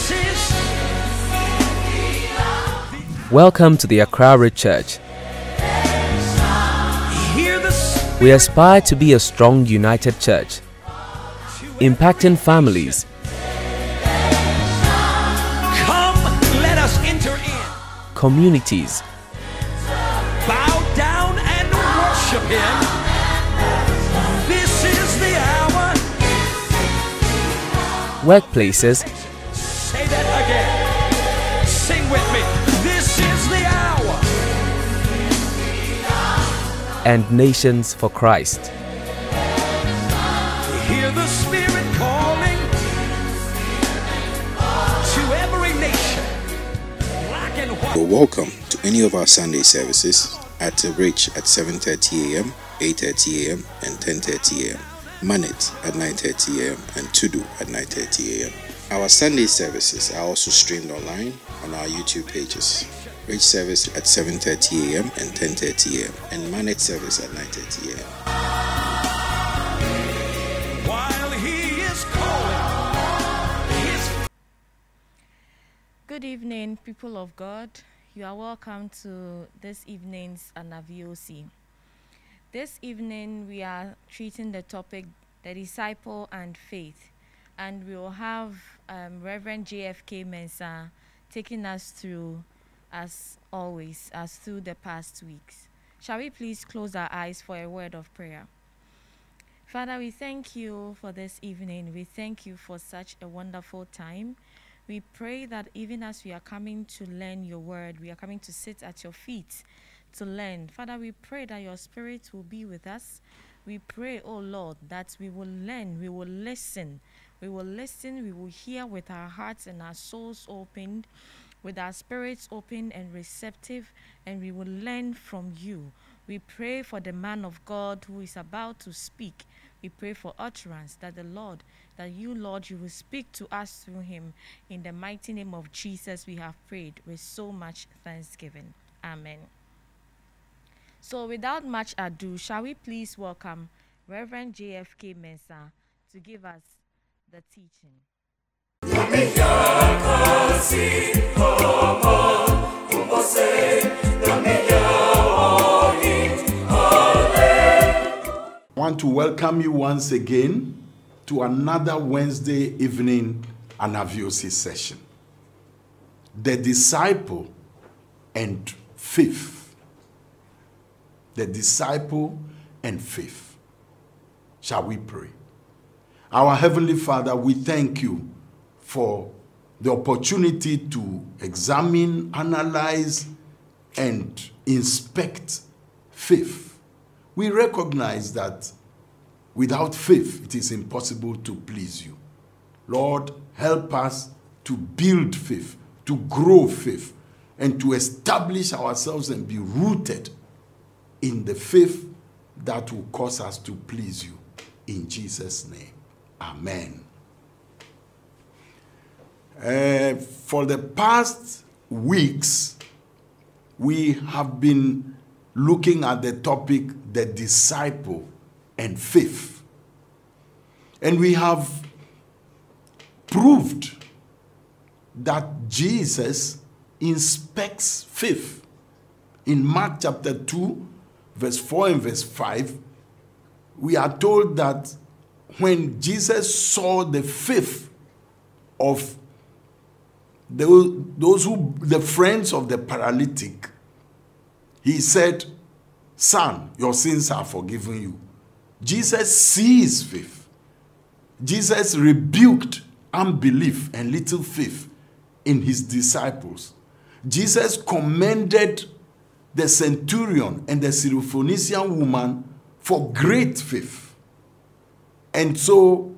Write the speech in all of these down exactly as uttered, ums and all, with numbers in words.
This is Welcome to the Accra Ridge Church. hear the Spirit. We aspire to be a strong, united church, impacting families, Come, let us enter in. communities, Bow down and worship Him. This is the hour. workplaces, Say that again. Sing with me. This is the hour. and nations for Christ. Hear the Spirit calling to every nation, black and white. You're welcome to any of our Sunday services at the Ridge at seven thirty a m, eight thirty a m, and ten thirty a m, Manet at nine thirty a m, and Tudu at nine thirty a m. Our Sunday services are also streamed online on our YouTube pages. Ridge service at seven thirty a m and ten thirty a m, and Manet service at nine thirty a m. While He is calling His Good evening, people of God. You are welcome to this evening's Anaviosi. This evening, we are treating the topic, the disciple and faith, and we will have um, Reverend J F K Mensah taking us through, as always, as through the past weeks. Shall we please close our eyes for a word of prayer? Father, we thank you for this evening. We thank you for such a wonderful time. We pray that even as we are coming to learn your word, we are coming to sit at your feet to learn. Father, we pray that your spirit will be with us. We pray, oh Lord, that we will learn, we will listen. We will listen, we will hear with our hearts and our souls opened, with our spirits open and receptive, and we will learn from you. We pray for the man of God who is about to speak. We pray for utterance, that the Lord, that you, Lord, you will speak to us through him. In the mighty name of Jesus, we have prayed with so much thanksgiving. Amen. So without much ado, shall we please welcome Reverend J F K Mensah to give us the teaching. I want to welcome you once again to another Wednesday evening Anaviosi session. The disciple and faith. The disciple and faith. Shall we pray? Our Heavenly Father, we thank you for the opportunity to examine, analyze, and inspect faith. We recognize that without faith, it is impossible to please you. Lord, help us to build faith, to grow faith, and to establish ourselves and be rooted in the faith that will cause us to please you. In Jesus' name, amen. Uh, for the past weeks, we have been looking at the topic, the disciple and faith. And we have proved that Jesus inspects faith. In Mark chapter two, verse four and verse five, we are told that when Jesus saw the faith of those, those who, the friends of the paralytic, he said, "Son, your sins are forgiven you." Jesus sees faith. Jesus rebuked unbelief and little faith in his disciples. Jesus commended the centurion and the Syrophoenician woman for great faith. And so,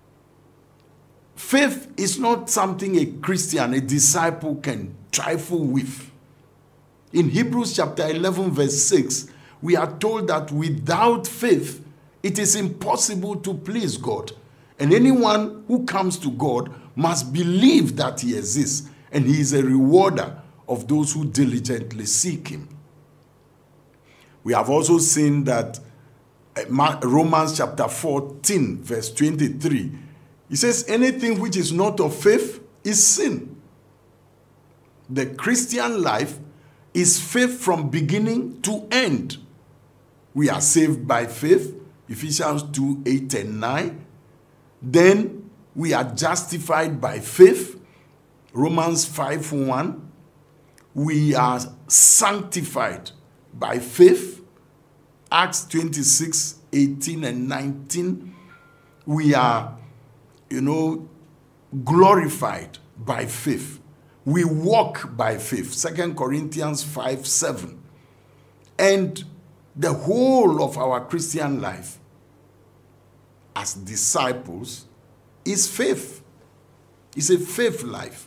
faith is not something a Christian, a disciple can trifle with. In Hebrews chapter eleven, verse six, we are told that without faith, it is impossible to please God. And anyone who comes to God must believe that he exists, and he is a rewarder of those who diligently seek him. We have also seen that Romans chapter fourteen, verse twenty-three, it says, anything which is not of faith is sin. The Christian life is faith from beginning to end. We are saved by faith, Ephesians two, eight and nine. Then we are justified by faith, Romans five, one. We are sanctified by faith, Acts twenty-six, eighteen and nineteen. We are, you know, glorified by faith. We walk by faith, Second Corinthians five, seven. And the whole of our Christian life as disciples is faith. It's a faith life.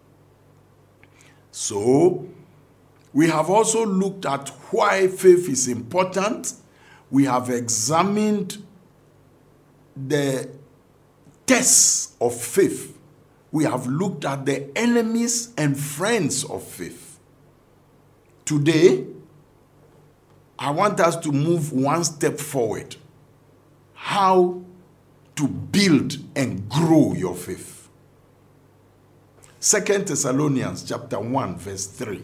So, we have also looked at why faith is important. We have examined the tests of faith. We have looked at the enemies and friends of faith. Today, I want us to move one step forward. How to build and grow your faith. Second Thessalonians chapter one, verse three.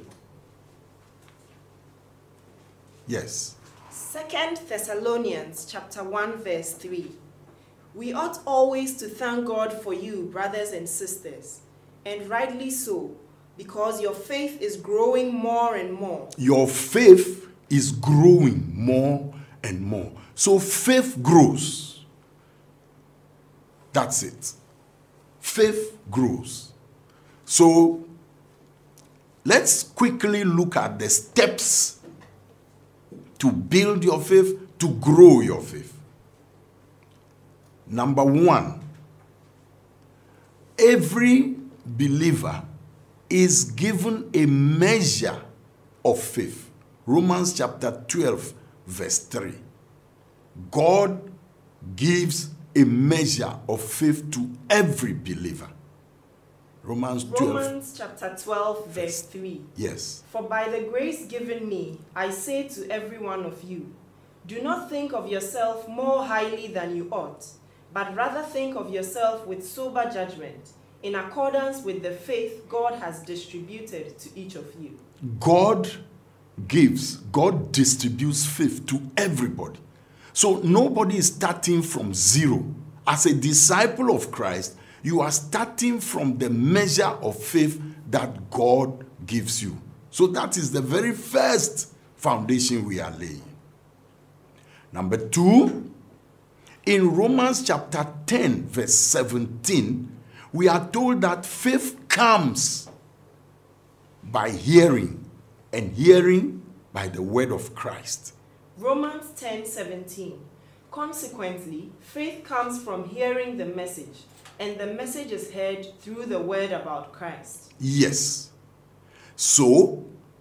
Yes. Second Thessalonians chapter one, verse three. We ought always to thank God for you, brothers and sisters, and rightly so, because your faith is growing more and more. Your faith is growing more and more. So faith grows. That's it. Faith grows. So let's quickly look at the steps to build your faith, to grow your faith. Number one, every believer is given a measure of faith. Romans chapter twelve, verse three. God gives a measure of faith to every believer. Romans twelve. Romans chapter twelve, verse three. Yes. For by the grace given me, I say to every one of you, do not think of yourself more highly than you ought, but rather think of yourself with sober judgment, in accordance with the faith God has distributed to each of you. God gives, God distributes faith to everybody. So nobody is starting from zero. As a disciple of Christ, you are starting from the measure of faith that God gives you. So that is the very first foundation we are laying. Number two, in Romans chapter ten, verse seventeen, we are told that faith comes by hearing, and hearing by the word of Christ. Romans ten, seventeen. Consequently, faith comes from hearing the message, and the message is heard through the word about Christ. Yes. So,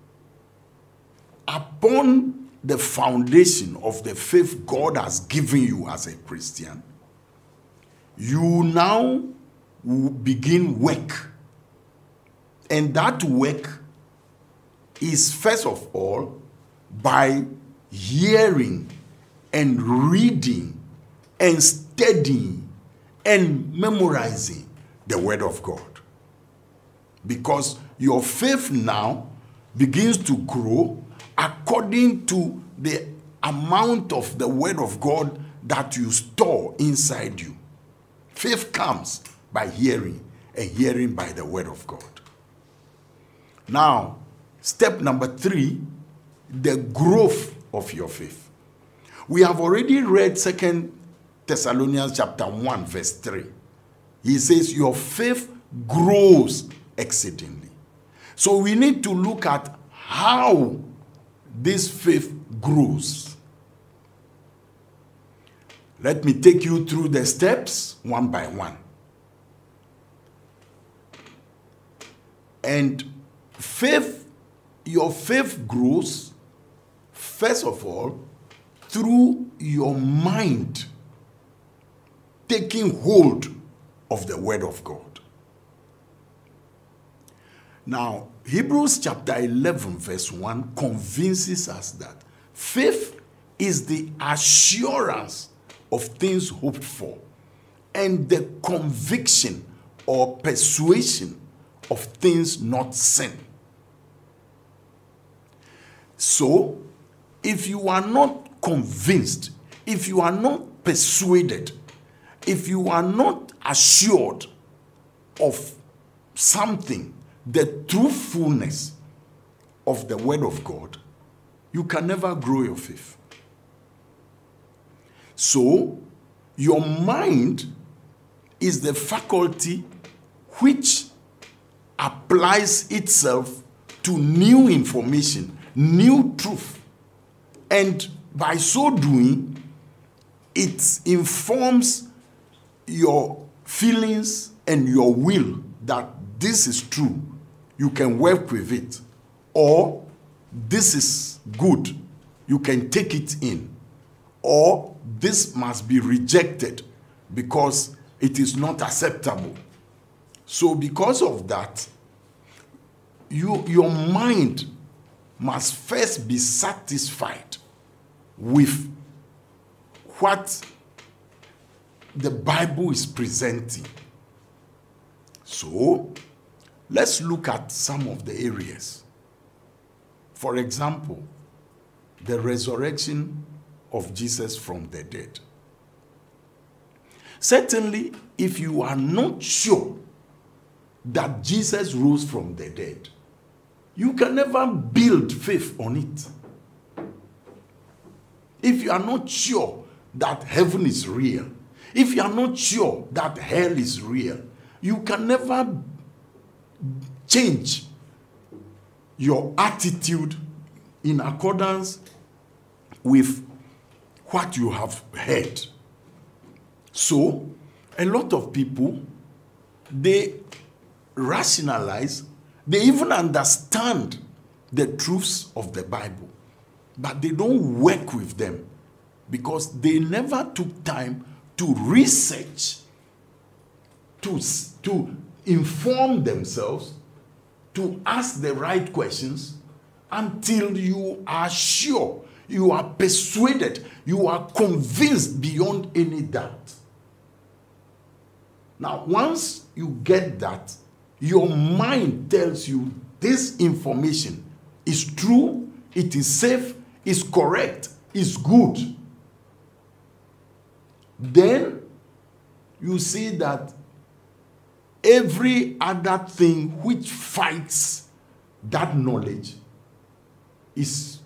upon the foundation of the faith God has given you as a Christian, you now begin work. And that work is first of all by hearing and reading and studying and memorizing the word of God. Because your faith now begins to grow according to the amount of the word of God that you store inside you. Faith comes by hearing, and hearing by the word of God. Now, step number three, the growth of your faith. We have already read Second Thessalonians chapter one, verse three. He says, your faith grows exceedingly. So we need to look at how this faith grows. Let me take you through the steps one by one. And faith, your faith grows, first of all, through your mind taking hold of the word of God. Now, Hebrews chapter eleven, verse one convinces us that faith is the assurance of things hoped for and the conviction or persuasion of things not seen. So, if you are not convinced, if you are not persuaded, if you are not assured of something, the truthfulness of the word of God, you can never grow your faith. So, your mind is the faculty which applies itself to new information, new truth. And by so doing, it informs your feelings and your will that this is true. You can work with it. Or this is good. You can take it in. Or this must be rejected because it is not acceptable. So because of that, you, your mind must first be satisfied with what the Bible is presenting. So let's look at some of the areas. For example, the resurrection of Jesus from the dead. Certainly, if you are not sure that Jesus rose from the dead, you can never build faith on it. If you are not sure that heaven is real, if you are not sure that hell is real, you can never change your attitude in accordance with what you have heard. So, a lot of people, they rationalize, they even understand the truths of the Bible, but they don't work with them because they never took time to research, to, to inform themselves, to ask the right questions until you are sure, you are persuaded, you are convinced beyond any doubt. Now, once you get that, your mind tells you this information is true, it is safe, is correct, is good. Then you see that every other thing which fights that knowledge is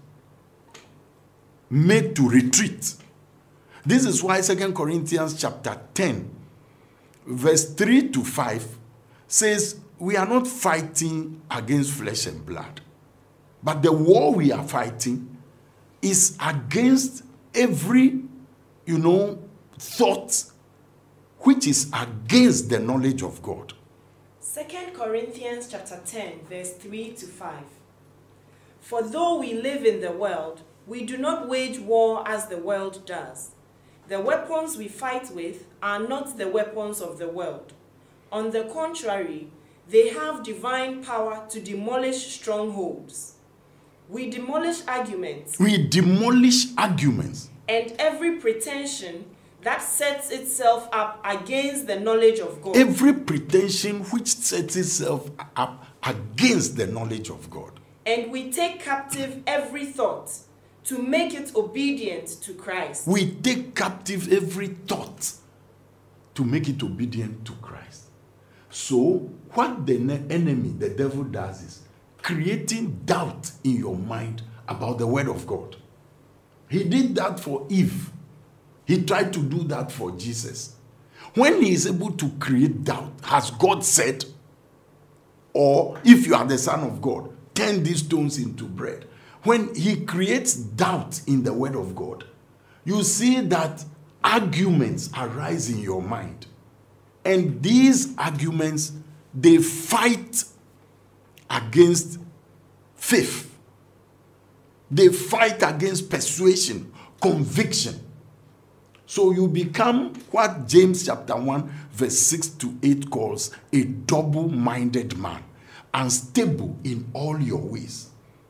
made to retreat. This is why Second Corinthians chapter ten, verse three to five says, we are not fighting against flesh and blood, but the war we are fighting is against every, you know, thought which is against the knowledge of God. Second Corinthians chapter ten, verse three to five. For though we live in the world, we do not wage war as the world does. The weapons we fight with are not the weapons of the world. On the contrary, they have divine power to demolish strongholds. We demolish arguments. We demolish arguments. And every pretension that sets itself up against the knowledge of God. Every pretension which sets itself up against the knowledge of God. And we take captive every thought to make it obedient to Christ. We take captive every thought to make it obedient to Christ. So, what the enemy, the devil, does is creating doubt in your mind about the word of God. He did that for Eve. He tried to do that for Jesus. When he is able to create doubt, has God said? Or, if you are the Son of God, turn these stones into bread. When he creates doubt in the word of God, you see that arguments arise in your mind. And these arguments, they fight against faith. They fight against persuasion, conviction. So you become what James chapter one, verse six to eight calls a double-minded man, unstable in all your ways.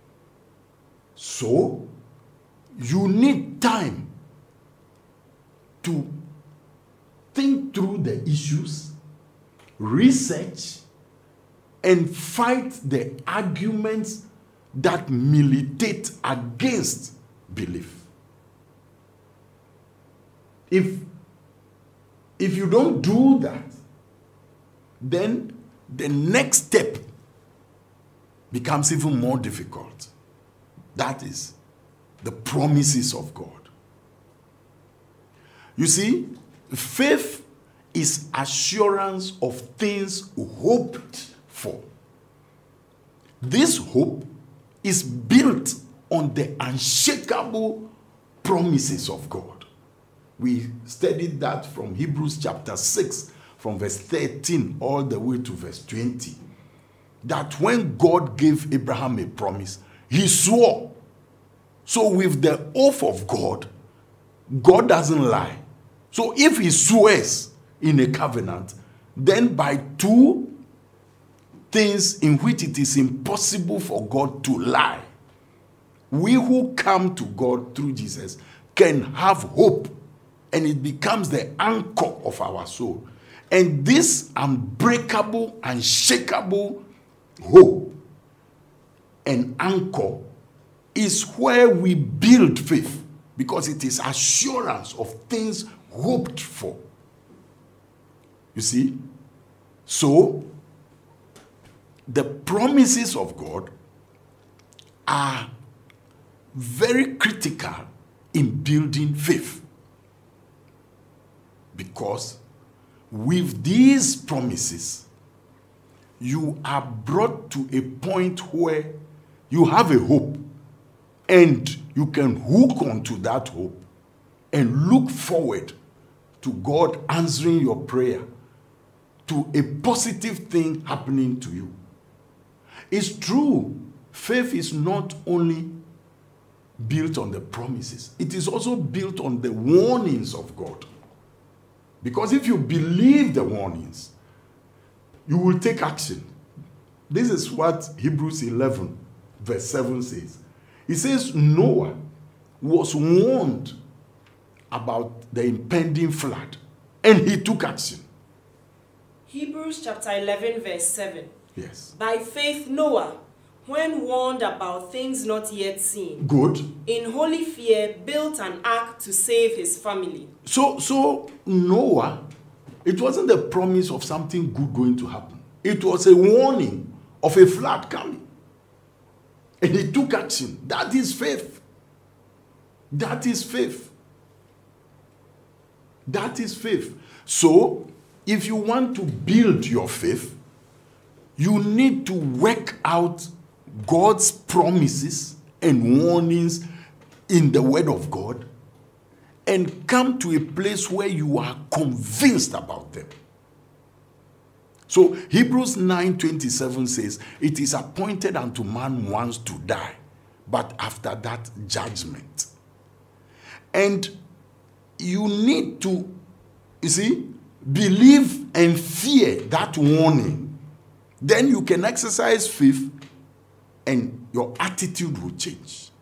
So, you need time to think through the issues, research, and fight the arguments that militate against belief. If, if you don't do that, then the next step becomes even more difficult. That is the promises of God. You see, faith is assurance of things hoped for. This hope is built on the unshakable promises of God. We studied that from Hebrews chapter six, from verse thirteen all the way to verse twenty. That when God gave Abraham a promise, he swore. So with the oath of God, God doesn't lie. So if he swears in a covenant, then by two things in which it is impossible for God to lie, we who come to God through Jesus can have hope, and it becomes the anchor of our soul. And this unbreakable, unshakable hope and anchor is where we build faith, because it is assurance of things hoped for. You see? So, the promises of God are very critical in building faith, because with these promises, you are brought to a point where you have a hope, and you can hook onto that hope and look forward to God answering your prayer, to a positive thing happening to you. It's true, faith is not only built on the promises, it is also built on the warnings of God. Because if you believe the warnings, you will take action. This is what Hebrews eleven verse seven says. It says Noah was warned about the impending flood, and he took action. Hebrews chapter eleven verse seven. Yes. By faith Noah, when warned about things not yet seen, Good. in holy fear built an ark to save his family. So, so Noah, it wasn't the promise of something good going to happen. It was a warning of a flood coming. And he took action. That is faith. That is faith. That is faith. So, if you want to build your faith, you need to work out God's promises and warnings in the Word of God and come to a place where you are convinced about them. So Hebrews nine twenty-seven says, it is appointed unto man once to die, but after that judgment. And you need to, you see, believe and fear that warning. Then you can exercise faith and your attitude will change.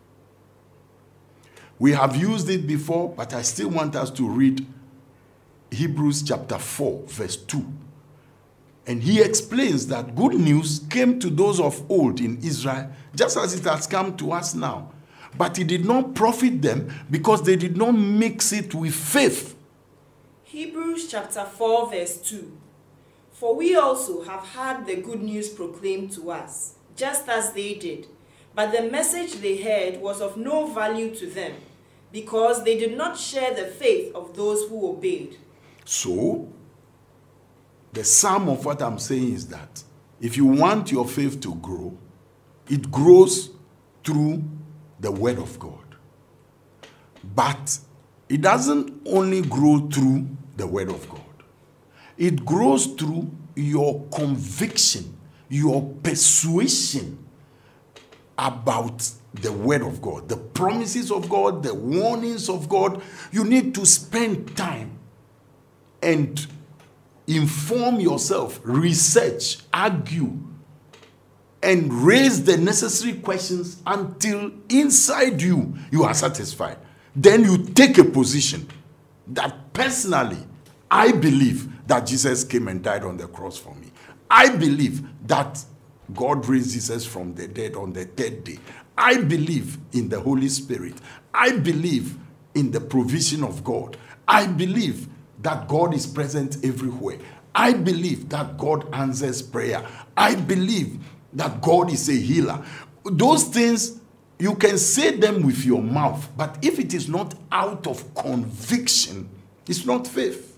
We have used it before, but I still want us to read Hebrews chapter four, verse two. And he explains that good news came to those of old in Israel, just as it has come to us now. But it did not profit them because they did not mix it with faith. Hebrews chapter four, verse two. For we also have had the good news proclaimed to us, just as they did. But the message they heard was of no value to them, because they did not share the faith of those who obeyed. So, the sum of what I'm saying is that if you want your faith to grow, it grows through the Word of God. But it doesn't only grow through the Word of God. It grows through your conviction, your persuasion about the Word of God, the promises of God, the warnings of God. You need to spend time and inform yourself, research, argue, and raise the necessary questions until inside you, you are satisfied. Then you take a position that personally, I believe that Jesus came and died on the cross for me. I believe that God raised Jesus from the dead on the third day. I believe in the Holy Spirit. I believe in the provision of God. I believe that God is present everywhere. I believe that God answers prayer. I believe that God is a healer. Those things, you can say them with your mouth, but if it is not out of conviction, it's not faith.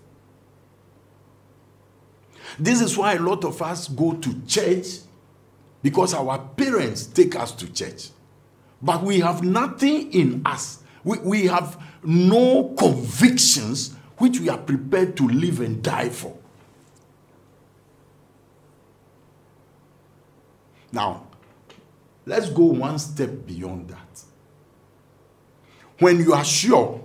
This is why a lot of us go to church, because our parents take us to church. But we have nothing in us. We, we have no convictions which we are prepared to live and die for. Now, let's go one step beyond that. When you are sure,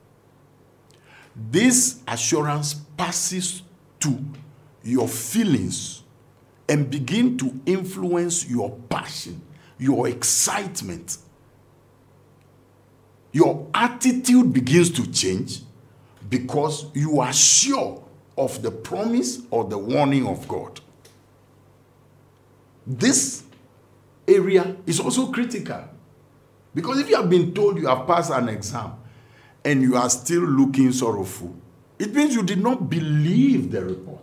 this assurance passes to your feelings and begin to influence your passion, your excitement. Your attitude begins to change because you are sure of the promise or the warning of God. This area is also critical, because if you have been told you have passed an exam and you are still looking sorrowful, it means you did not believe the report.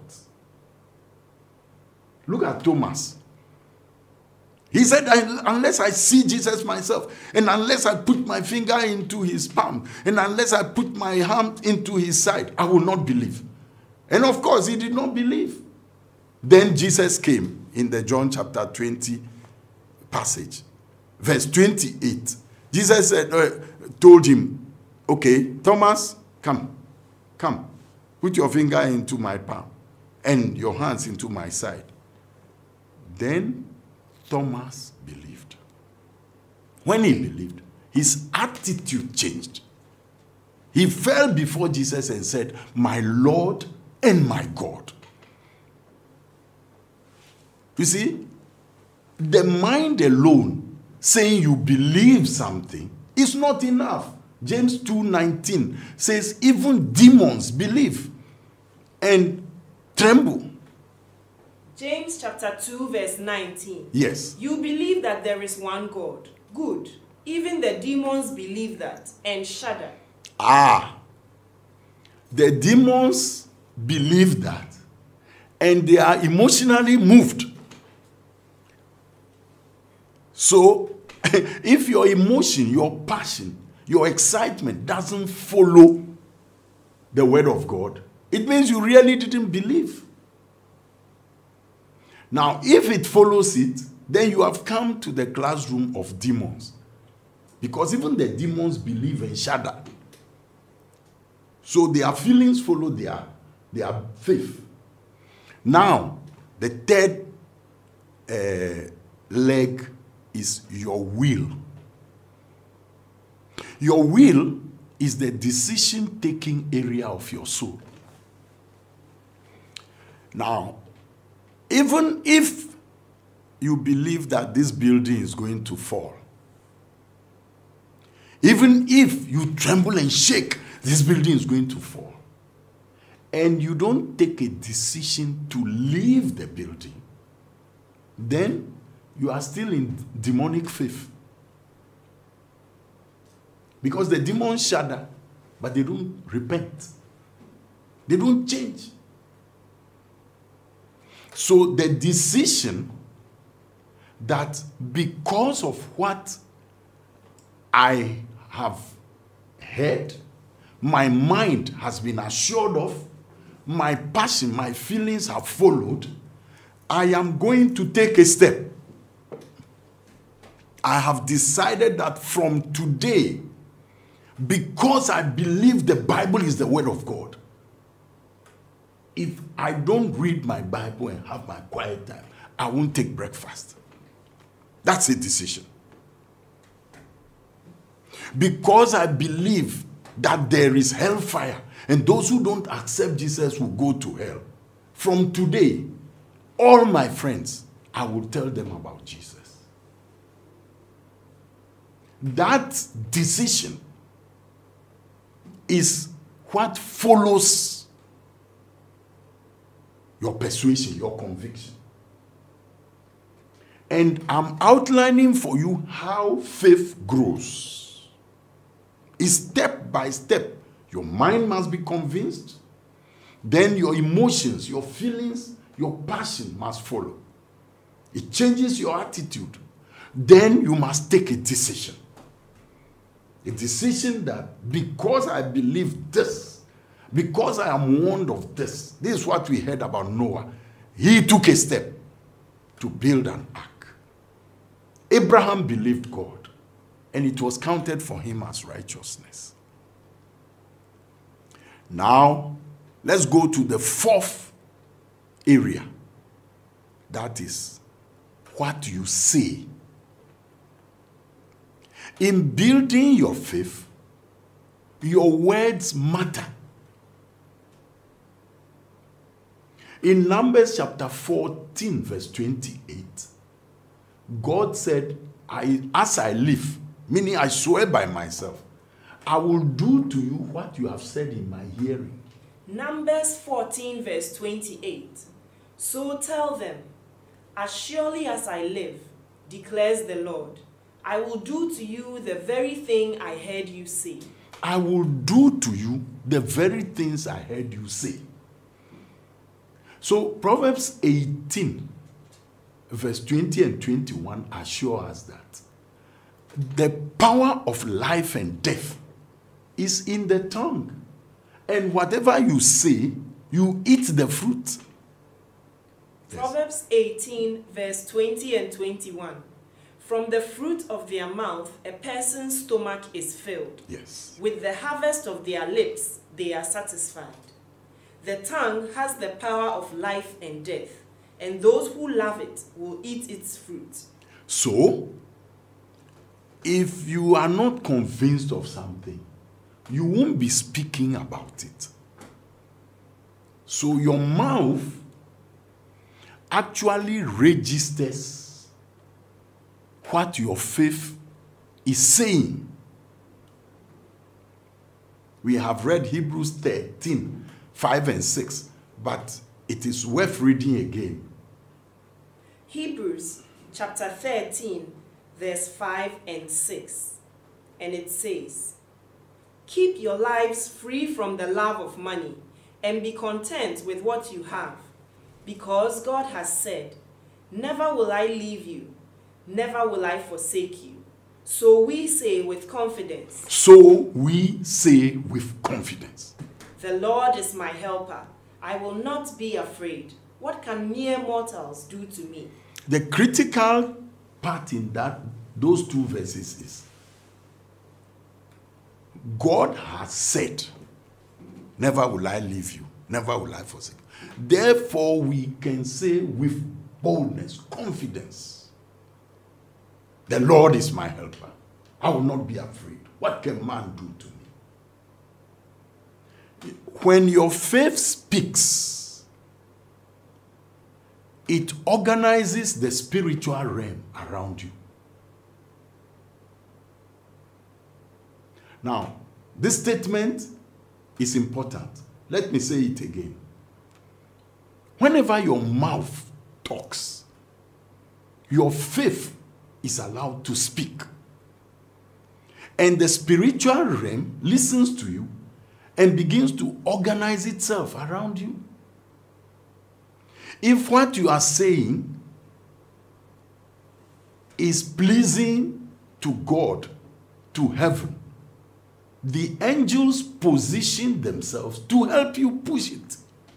Look at Thomas. He said, unless I see Jesus myself, and unless I put my finger into his palm, and unless I put my hand into his side, I will not believe. And of course, he did not believe. Then Jesus came in the John chapter twenty passage, verse twenty-eight. Jesus said, uh, told him, okay, Thomas, come, come, put your finger into my palm and your hands into my side. Then Thomas believed. When he believed, his attitude changed. He fell before Jesus and said, my Lord and my God. You see, the mind alone saying you believe something is not enough. James two nineteen says even demons believe and tremble. James chapter two verse nineteen. Yes. You believe that there is one God. Good. Even the demons believe that and shudder. Ah. The demons believe that and they are emotionally moved. So, if your emotion, your passion, your excitement doesn't follow the word of God, it means you really didn't believe. Now, if it follows it, then you have come to the classroom of demons. Because even the demons believe and shudder. So their feelings follow their, their faith. Now, the third uh, leg is your will. Your will is the decision-taking area of your soul. Now, even if you believe that this building is going to fall, even if you tremble and shake, this building is going to fall, and you don't take a decision to leave the building, then you are still in demonic faith. Because the demons shudder, but they don't repent. They don't change. So the decision that because of what I have heard, my mind has been assured of, my passion, my feelings have followed, I am going to take a step. I have decided that from today, because I believe the Bible is the word of God, if I don't read my Bible and have my quiet time, I won't take breakfast. That's a decision. Because I believe that there is hellfire and those who don't accept Jesus will go to hell, from today, all my friends, I will tell them about Jesus. That decision is what follows your persuasion, your conviction. And I'm outlining for you how faith grows. It's step by step. Your mind must be convinced. Then your emotions, your feelings, your passion must follow. It changes your attitude. Then you must take a decision. A decision that because I believe this, because I am warned of this, this is what we heard about Noah. He took a step to build an ark. Abraham believed God, and it was counted for him as righteousness. Now, let's go to the fourth area. That is what you say. In building your faith, your words matter. In Numbers chapter fourteen, verse twenty-eight, God said, I, as I live, meaning I swear by myself, I will do to you what you have said in my hearing. Numbers fourteen, verse twenty-eight. So tell them, as surely as I live, declares the Lord, I will do to you the very thing I heard you say. I will do to you the very things I heard you say. So Proverbs eighteen, verse twenty and twenty-one assure us that the power of life and death is in the tongue. And whatever you say, you eat the fruit. Proverbs eighteen, verse twenty and twenty-one. From the fruit of their mouth, a person's stomach is filled. Yes. With the harvest of their lips, they are satisfied. The tongue has the power of life and death, and those who love it will eat its fruit. So, if you are not convinced of something, you won't be speaking about it. So your mouth actually registers what your faith is saying. We have read Hebrews thirteen, five and six, but it is worth reading again. Hebrews chapter thirteen, verse five and six. And it says, keep your lives free from the love of money and be content with what you have, because God has said, never will I leave you, never will I forsake you. So we say with confidence. So we say with confidence. The Lord is my helper. I will not be afraid. What can mere mortals do to me? The critical part in that, those two verses is, God has said, never will I leave you, never will I forsake you. Therefore, we can say with boldness, confidence, the Lord is my helper. I will not be afraid. What can man do to me? When your faith speaks, it organizes the spiritual realm around you. Now, this statement is important. Let me say it again. Whenever your mouth talks, your faith is allowed to speak. And the spiritual realm listens to you and begins to organize itself around you. If what you are saying is pleasing to God, to heaven, the angels position themselves to help you push it.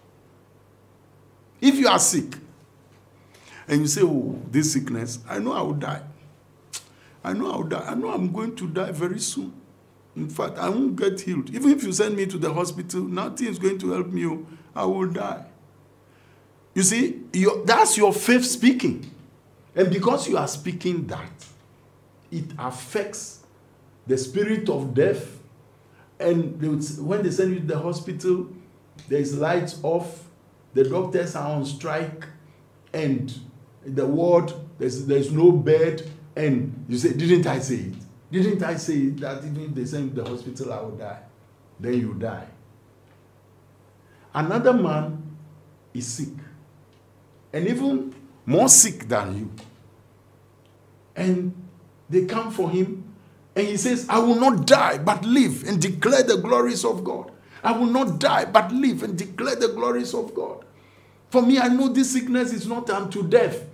If you are sick and you say, oh, this sickness, I know I will die. I know I will die. I know I'm going to die very soon. In fact, I won't get healed. Even if you send me to the hospital, nothing is going to help me. I will die. You see, your, that's your faith speaking. And because you are speaking that, it affects the spirit of death. And they would, when they send you to the hospital, there's lights off, the doctors are on strike, and the ward, there's, there's no bed, and you say, didn't I say it? Didn't I say that even if they send you to the hospital, I will die? Then you die. Another man is sick, and even more sick than you. and they come for him, and he says, I will not die, but live and declare the glories of God. I will not die, but live and declare the glories of God. For me, I know this sickness is not unto death.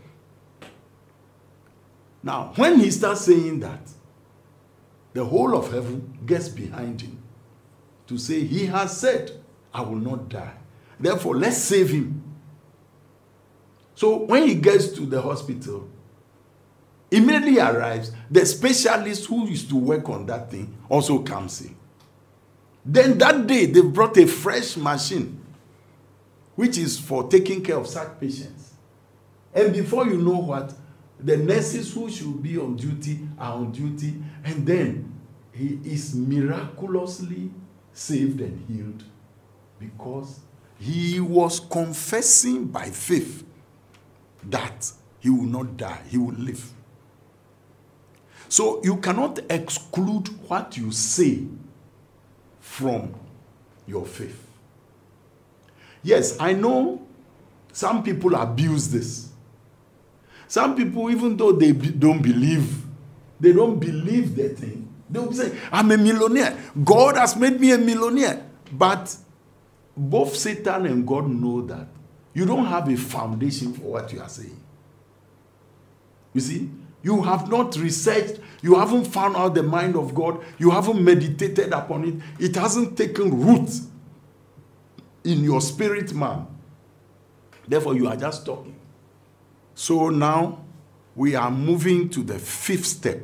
Now, when he starts saying that, the whole of heaven gets behind him to say, he has said, I will not die. Therefore, let's save him. So when he gets to the hospital, immediately arrives, the specialist who used to work on that thing also comes in. Then that day, they brought a fresh machine, which is for taking care of such patients. And before you know what, the nurses who should be on duty are on duty, and then he is miraculously saved and healed because he was confessing by faith that he will not die, he will live. So you cannot exclude what you say from your faith. Yes, I know some people abuse this. Some people, even though they be, don't believe, they don't believe the thing. They will say, I'm a millionaire. God has made me a millionaire. But both Satan and God know that you don't have a foundation for what you are saying. You see, you have not researched, you haven't found out the mind of God, you haven't meditated upon it, it hasn't taken root in your spirit man. Therefore, you are just talking. So now we are moving to the fifth step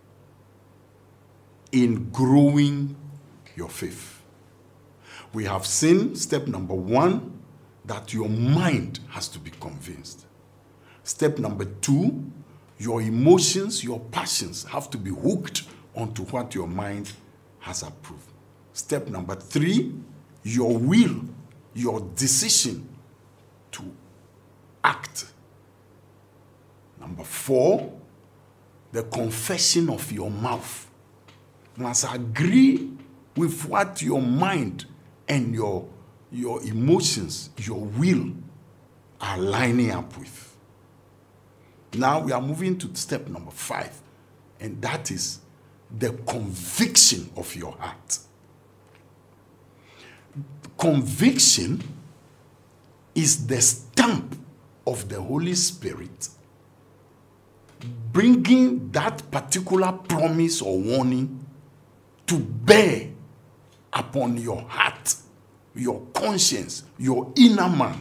in growing your faith. We have seen step number one, that your mind has to be convinced. Step number two, your emotions, your passions have to be hooked onto what your mind has approved. Step number three, your will, your decision to act. Number four, the confession of your mouth. You must agree with what your mind and your, your emotions, your will are lining up with. Now we are moving to step number five, and that is the conviction of your heart. Conviction is the stamp of the Holy Spirit bringing that particular promise or warning to bear upon your heart, your conscience, your inner man.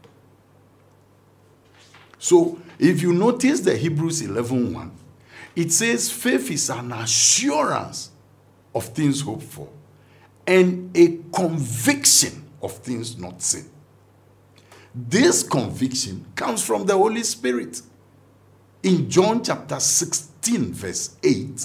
So, if you notice the Hebrews eleven one, it says faith is an assurance of things hoped for and a conviction of things not seen. This conviction comes from the Holy Spirit. In John chapter sixteen, verse eight,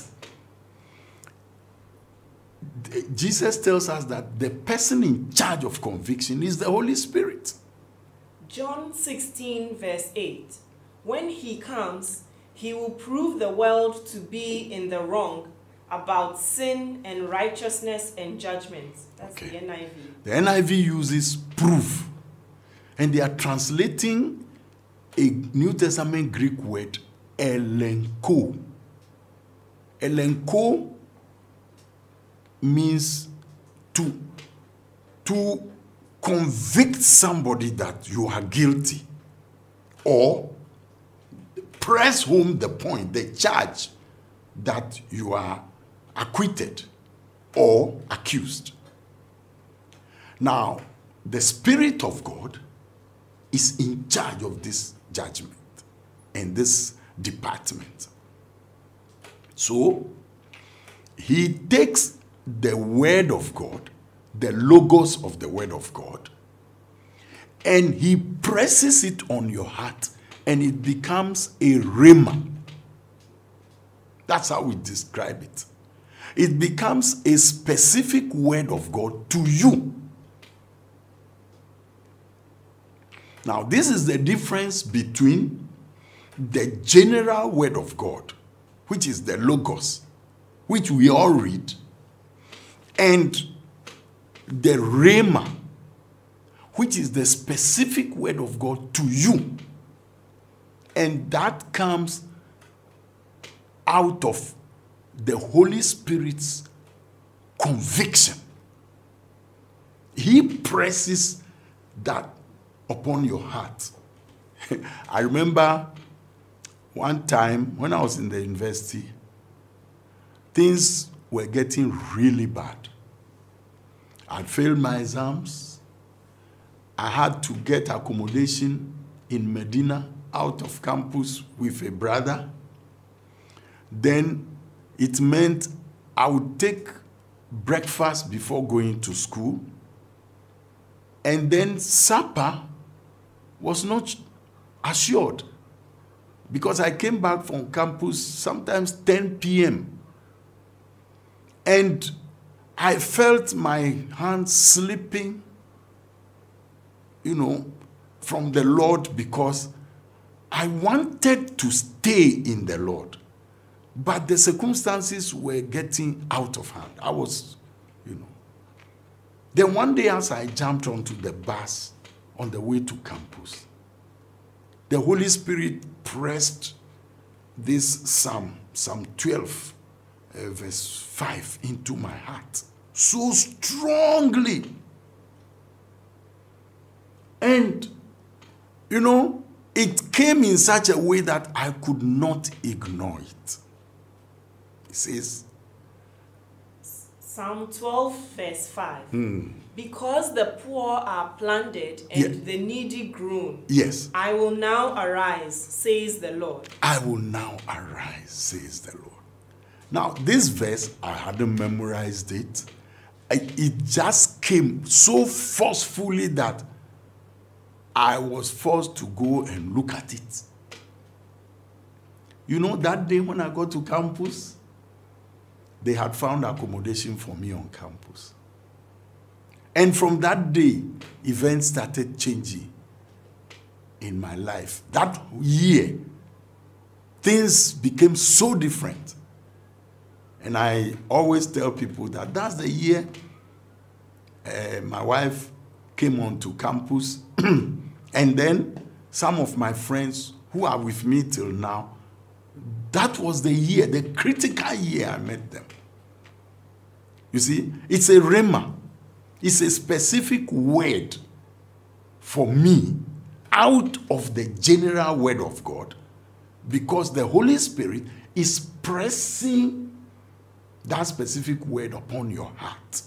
Jesus tells us that the person in charge of conviction is the Holy Spirit. John sixteen, verse eight. When he comes, he will prove the world to be in the wrong about sin and righteousness and judgment. That's okay. The N I V. The N I V uses prove. And they are translating a New Testament Greek word, elenko. Elenko means to, to convict somebody that you are guilty, or press home the point, the charge that you are acquitted or accused. Now, the Spirit of God is in charge of this judgment and this department. So, he takes the word of God, the logos of the word of God, and he presses it on your heart, and it becomes a rhema. That's how we describe it. It becomes a specific word of God to you. Now, this is the difference between the general word of God, which is the logos, which we all read, and the rhema, which is the specific word of God to you. And that comes out of the Holy Spirit's conviction. He presses that upon your heart. I remember one time when I was in the university, things were getting really bad. I failed my exams. I had to get accommodation in Medina out of campus with a brother. Then it meant I would take breakfast before going to school. And then supper was not assured because I came back from campus sometimes ten p m And I felt my hands slipping, you know, from the Lord because I wanted to stay in the Lord. But the circumstances were getting out of hand. I was, you know. Then one day as I jumped onto the bus on the way to campus, the Holy Spirit pressed this Psalm, Psalm twelve, uh, verse five, into my heart so strongly. And, you know, it came in such a way that I could not ignore it. It says, Psalm twelve, verse five. Hmm. Because the poor are plundered and Yeah. the needy groan, yes, I will now arise, says the Lord. I will now arise, says the Lord. Now, this verse, I hadn't memorized it. I, it just came so forcefully that I was forced to go and look at it. You know, that day when I got to campus, they had found accommodation for me on campus. And from that day, events started changing in my life. That year, things became so different. And I always tell people that that's the year uh, my wife came onto campus. And then some of my friends who are with me till now, that was the year, the critical year I met them. You see, it's a rhema. It's a specific word for me out of the general word of God, because the Holy Spirit is pressing that specific word upon your heart.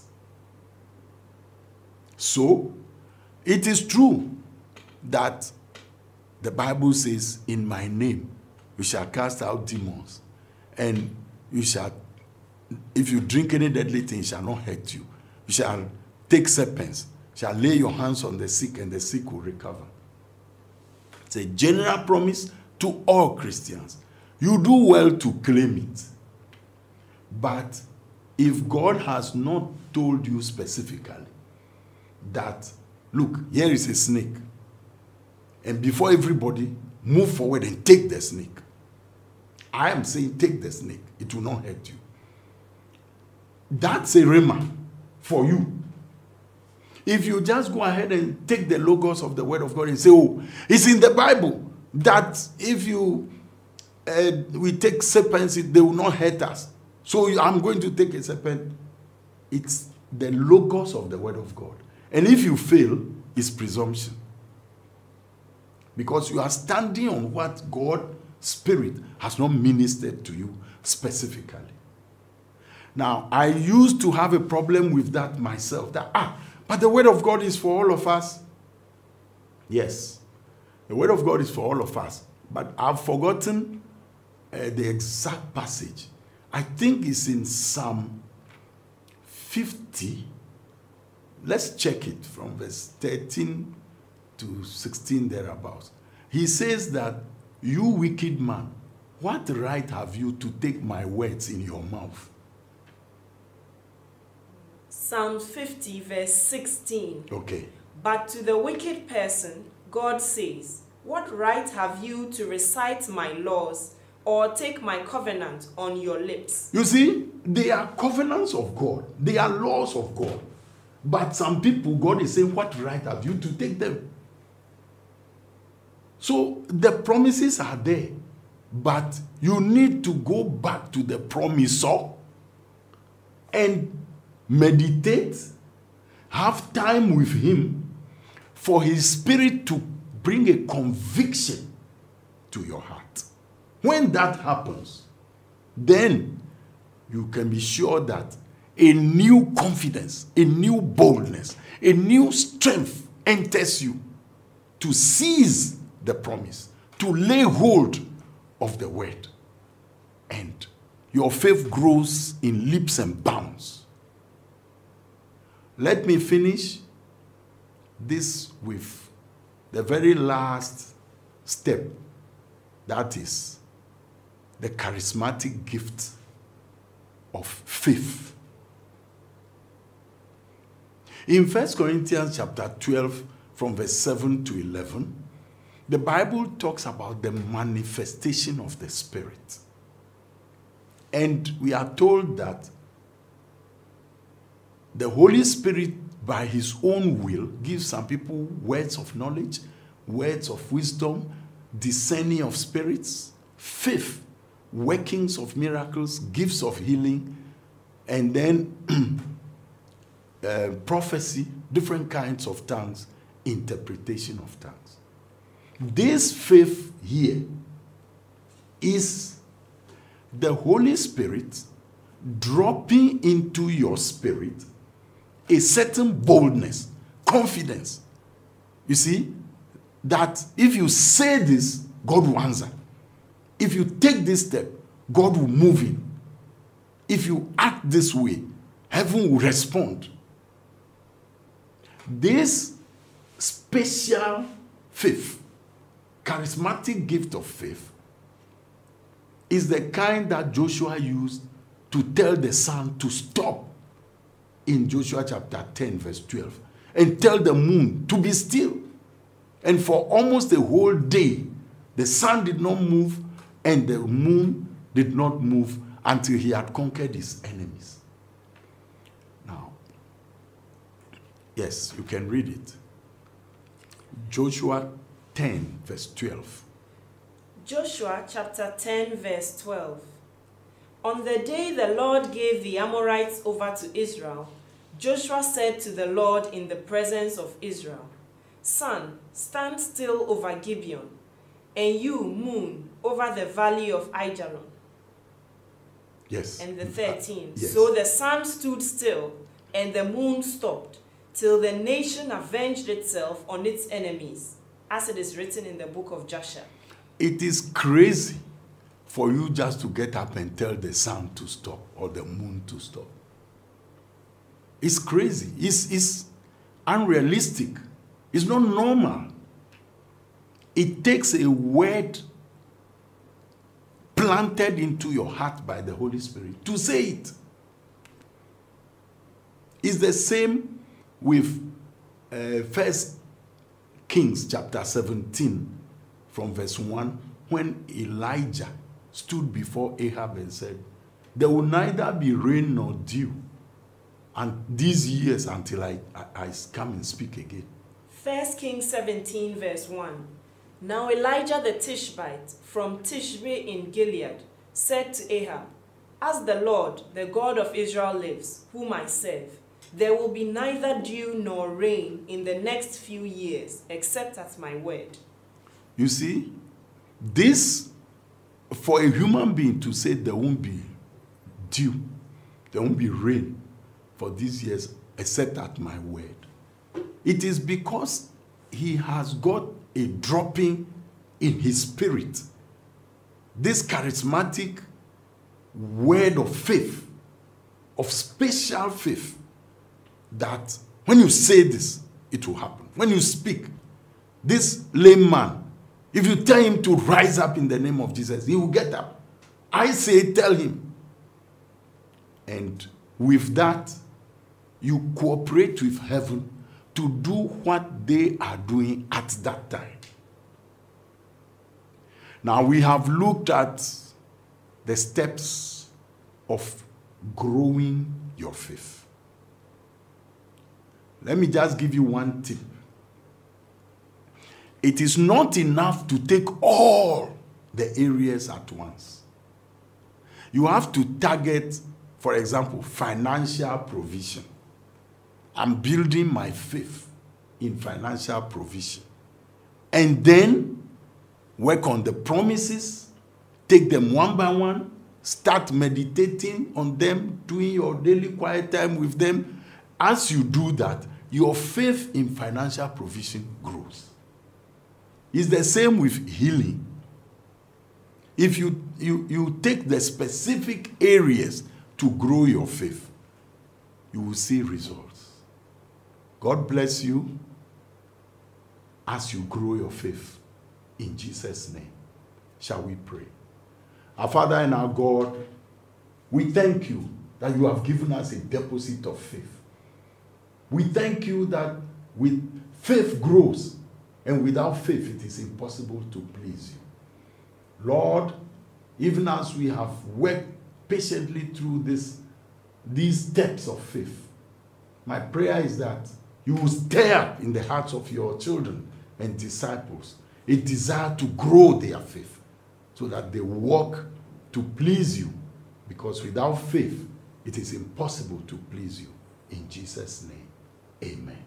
So, it is true that the Bible says, in my name, you shall cast out demons, and you shall, if you drink any deadly thing, it shall not hurt you. You shall take serpents, shall lay your hands on the sick, and the sick will recover. It's a general promise to all Christians. You do well to claim it. But if God has not told you specifically that, look, here is a snake, and before everybody, move forward and take the snake. I am saying take the snake. It will not hurt you. That's a rhema for you. If you just go ahead and take the logos of the word of God and say, oh, it's in the Bible that if you uh, we take serpents, they will not hurt us. So I'm going to take a serpent. It's the logos of the word of God. And if you fail, it's presumption. Because you are standing on what God's Spirit has not ministered to you specifically. Now, I used to have a problem with that myself. That, ah, but the word of God is for all of us. Yes, the word of God is for all of us. But I've forgotten uh, the exact passage. I think it's in Psalm fifty. Let's check it from verse thirteen to sixteen thereabouts. He says that, you wicked man, what right have you to take my words in your mouth? Psalm fifty, verse sixteen. Okay. But to the wicked person, God says, what right have you to recite my laws or take my covenant on your lips? You see, they are covenants of God. They are laws of God. But some people, God is saying, what right have you to take them? So the promises are there. But you need to go back to the promisor and meditate, have time with him for his spirit to bring a conviction to your heart. When that happens, then you can be sure that a new confidence, a new boldness, a new strength enters you to seize the promise, to lay hold of the word. And your faith grows in leaps and bounds. Let me finish this with the very last step. That is the charismatic gift of faith. In First Corinthians chapter twelve, from verse seven to eleven, the Bible talks about the manifestation of the Spirit. And we are told that the Holy Spirit, by his own will, gives some people words of knowledge, words of wisdom, discerning of spirits, faith, workings of miracles, gifts of healing, and then uh, prophecy, different kinds of tongues, interpretation of tongues. This faith here is the Holy Spirit dropping into your spirit a certain boldness, confidence. You see, that if you say this, God will answer. If you take this step, God will move in. If you act this way, heaven will respond. This special faith, charismatic gift of faith, is the kind that Joshua used to tell the sun to stop in Joshua chapter ten, verse twelve, and tell the moon to be still. And for almost a whole day, the sun did not move and the moon did not move until he had conquered his enemies. Now, yes, you can read it. Joshua ten, verse twelve. Joshua chapter ten, verse twelve. On the day the Lord gave the Amorites over to Israel, Joshua said to the Lord in the presence of Israel, Sun, stand still over Gibeon, and you, moon, over the valley of Aijalon. Yes. And the thirteen. Yes. So the sun stood still, and the moon stopped, till the nation avenged itself on its enemies, as it is written in the book of Joshua. It is crazy for you just to get up and tell the sun to stop or the moon to stop. It's crazy. It's, it's unrealistic. It's not normal. It takes a word planted into your heart by the Holy Spirit to say it. It's the same with uh, First Kings chapter seventeen from verse one, when Elijah stood before Ahab and said, there will neither be rain nor dew and these years until I, I, I come and speak again. First Kings seventeen, verse one. Now Elijah the Tishbite from Tishbe in Gilead said to Ahab, as the Lord, the God of Israel lives, whom I serve, there will be neither dew nor rain in the next few years, except at my word. You see, this, for a human being to say there won't be dew, there won't be rain for these years, except at my word, it is because he has got a dropping in his spirit. This charismatic word of faith, of special faith, that when you say this, it will happen. When you speak, this lame man, if you tell him to rise up in the name of Jesus, he will get up. I say, tell him. And with that, you cooperate with heaven to do what they are doing at that time. Now, we have looked at the steps of growing your faith. Let me just give you one tip. It is not enough to take all the areas at once. You have to target, for example, financial provision. I'm building my faith in financial provision. And then work on the promises, take them one by one, start meditating on them, doing your daily quiet time with them. As you do that, your faith in financial provision grows. It's the same with healing. If you, you, you take the specific areas to grow your faith, you will see results. God bless you as you grow your faith. In Jesus' name, shall we pray? Our Father and our God, we thank you that you have given us a deposit of faith. We thank you that with faith grows, and without faith it is impossible to please you. Lord, even as we have worked patiently through this, these steps of faith, my prayer is that you will stir up in the hearts of your children and disciples a desire to grow their faith so that they walk to please you, because without faith it is impossible to please you. In Jesus' name, amen.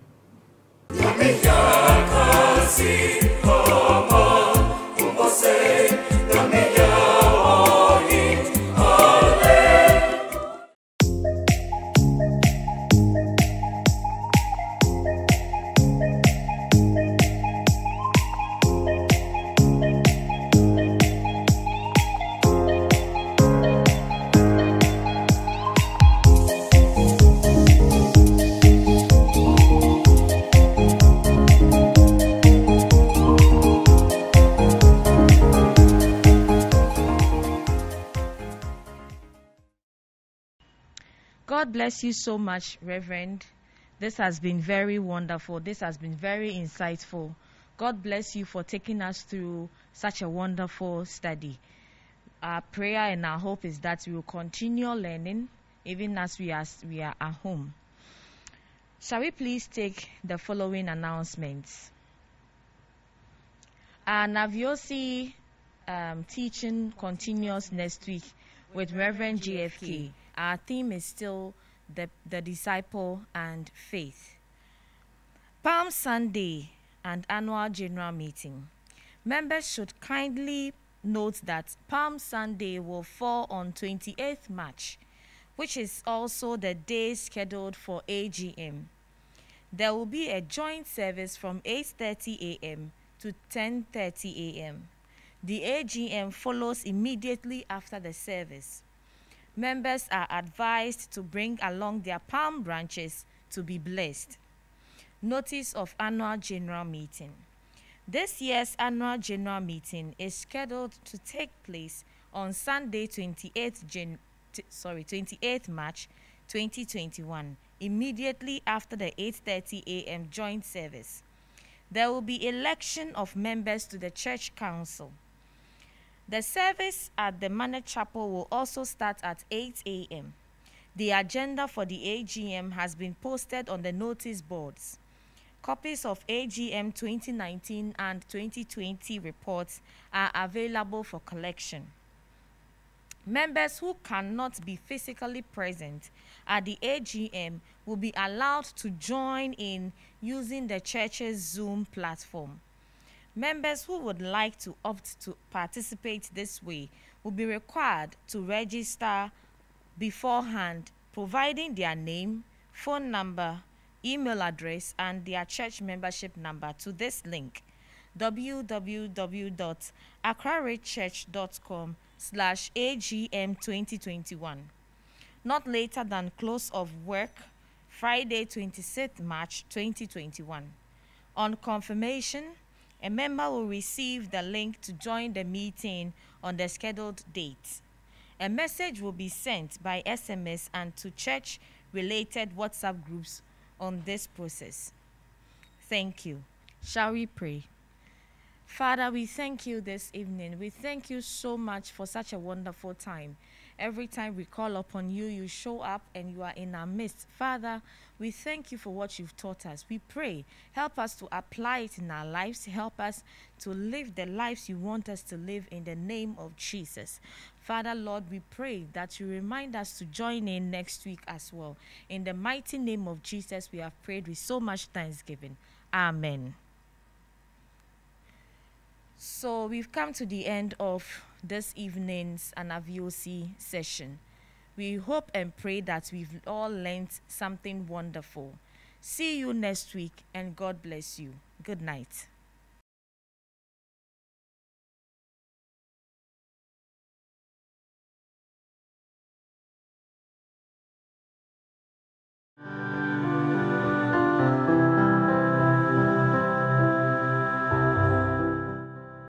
God bless you so much, Reverend. This has been very wonderful. This has been very insightful. God bless you for taking us through such a wonderful study. Our prayer and our hope is that we will continue learning even as we are, we are at home. Shall we please take the following announcements? Our Naviosi um, teaching continues next week with Reverend G F K. Our theme is still the, the disciple and faith. Palm Sunday and annual general meeting. Members should kindly note that Palm Sunday will fall on twenty-eighth March, which is also the day scheduled for A G M. There will be a joint service from eight thirty a m to ten thirty a m The A G M follows immediately after the service. Members are advised to bring along their palm branches to be blessed. Notice of annual general meeting. This year's annual general meeting is scheduled to take place on Sunday, twenty-eighth Jan- t- sorry, twenty-eighth March twenty twenty-one, immediately after the eight thirty a m joint service. There will be election of members to the church council. The service at the Manor Chapel will also start at eight a m The agenda for the A G M has been posted on the notice boards. Copies of A G M twenty nineteen and twenty twenty reports are available for collection. Members who cannot be physically present at the A G M will be allowed to join in using the church's Zoom platform. Members who would like to opt to participate this way will be required to register beforehand, providing their name, phone number, email address, and their church membership number to this link: w w w dot accrarechurch dot com slash A G M twenty twenty-one. Not later than close of work, Friday, twenty-sixth March twenty twenty-one. On confirmation, a member will receive the link to join the meeting on the scheduled date. A message will be sent by S M S and to church-related WhatsApp groups on this process. Thank you. Shall we pray? Father, we thank you this evening. We thank you so much for such a wonderful time. Every time we call upon you, you show up and you are in our midst. Father, we thank you for what you've taught us. We pray, help us to apply it in our lives. Help us to live the lives you want us to live in the name of Jesus. Father, Lord, we pray that you remind us to join in next week as well. In the mighty name of Jesus, we have prayed with so much thanksgiving. Amen. So we've come to the end of this evening's Anaviosi session. We hope and pray that we've all learned something wonderful. See you next week, and God bless you. Good night.